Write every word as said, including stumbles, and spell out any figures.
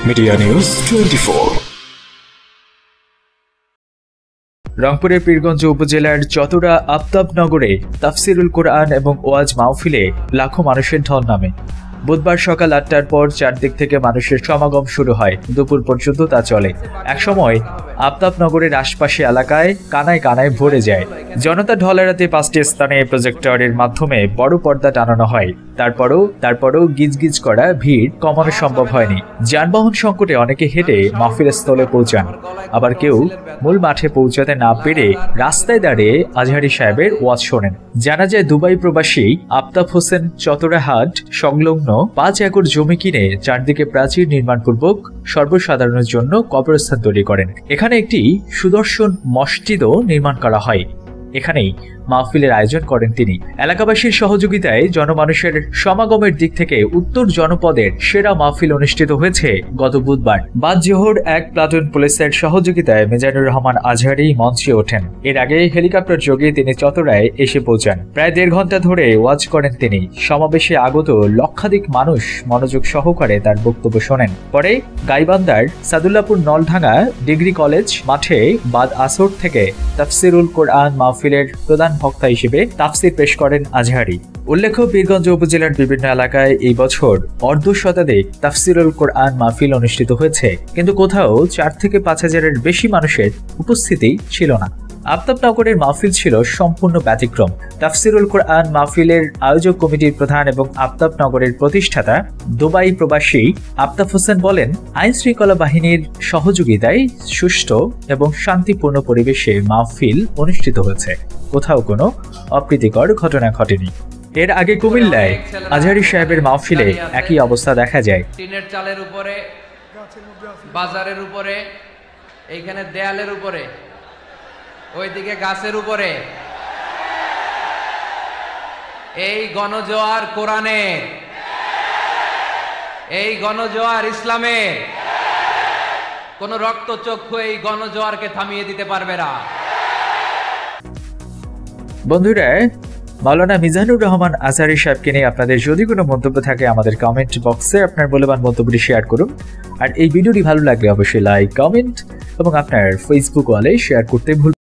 Media news twenty four. রংপুরের পীরগঞ্জ উপজেলার চতরা আফতাবনগরে তাফসিরুল কোরআন এবং ওয়াজ মাহফিলে লাখো মানুষের ঢল নামে। বুধবার সকাল আটটার পর চারদিক থেকে মানুষের সমাগম শুরু হয়, দুপুর পর্যন্ত তা চলে। একসময় আফতাবনগরের আশপাশে এলাকায় কানায় কানায় ভরে যায়। জনতা ঢল এড়াতে পাঁচটি স্থানে প্রজেক্টরের মাধ্যমে বড় পর্দা টানানো হয়। তারপরও তারপরও গিজগিজ করা ভিড় কমানো সম্ভব হয়নি। যানবাহন সংকটে অনেকে হেঁটে মাহফিল স্থলে পৌঁছান, আবার কেউ মূল মাঠে পৌঁছাতে না পেরে রাস্তায় দাঁড়িয়ে আজহারি সাহেবের ওয়াজ শোনেন। জানা যায় দুবাই প্রবাসী আফতাব হোসেন চতরাহাট সংলগ্ন পাঁচ একর জমি কিনে চারদিকে প্রাচীর নির্মাণপূর্বক সর্বসাধারণের জন্য কবরস্থান তৈরি করেন। এখানে একটি সুদর্শন মসজিদও নির্মাণ করা হয়। এখানেই মাহফিলের আয়োজন করেন তিনি। এলাকাবাসীর সহযোগিতায় জনমানুষের সমাগমের দিক থেকে উত্তর জনপদের সেরা মাহফিল অনুষ্ঠিত হয়েছে গত বুধবার। বাদ জোহর এক প্লাটুন পুলিশের সহযোগিতায় মিজানুর রহমান আজহারি মঞ্চে ওঠেন। এর আগে হেলিকপ্টার যোগে তিনি চতরায় এসে পৌঁছান। প্রায় দেড় ঘন্টা ধরে ওয়াজ করেন তিনি। সমাবেশে আগত লক্ষাধিক মানুষ মনোযোগ সহকারে তার বক্তব্য শোনেন। পরে গাইবান্ধার সাদুল্লাপুর নলঢাঙ্গা ডিগ্রি কলেজ মাঠে বাদ আসর থেকে তাফসিরুল কোরআন মাহফিলের প্রধান বক্তা হিসেবে তাফসির পেশ করেন আজহারি। উল্লেখ্য, পীরগঞ্জ উপজেলার বিভিন্ন এলাকায় এই বছর অর্ধ শতাধিক তাফসিরুল কোরআন মাহফিল অনুষ্ঠিত হয়েছে, কিন্তু কোথাও চার থেকে পাঁচ হাজারের বেশি মানুষের উপস্থিতি ছিল না। আফতাবনগরের মাহফিল ছিল সম্পূর্ণ ব্যতিক্রম। তাফসিরুল কোরআন মাহফিলের আয়োজক কমিটির প্রধান এবং আফতাবনগরের প্রতিষ্ঠাতা দুবাই প্রবাসী আফতাব হোসেন বলেন, আইন শৃঙ্খলা বাহিনীর সহযোগিতায় সুষ্ঠু এবং শান্তিপূর্ণ পরিবেশে মাহফিল অনুষ্ঠিত হয়েছে। কোথাও কোনো অপ্রীতিকর ঘটনা ঘটেনি। এর আগে কুমিল্লায় আজহারি সাহেবের মাহফিলে একই অবস্থা দেখা যায়। টিনের চালের উপরে, বাজারের উপরে, এইখানে দেয়ালের উপরে, ওইদিকে গাছের উপরে। এই গণজোয়ার কোরআনের, এই গণজোয়ার ইসলামের। কোন রক্তচক্ষু এই গণজোয়ারকে থামিয়ে দিতে পারবে না। বন্ধুরা, মাওলানা মিজানুর রহমান আজহারি সাহেবকে নিয়ে আপনাদের যদি কোনো মন্তব্য থাকে আমাদের কমেন্ট বক্সে আপনার মূল্যবান মন্তব্যটি শেয়ার করুন। আর এই ভিডিওটি ভালো লাগলে অবশ্যই লাইক, কমেন্ট এবং আপনার ফেসবুক ওয়ালে শেয়ার করতে ভুলবেন না।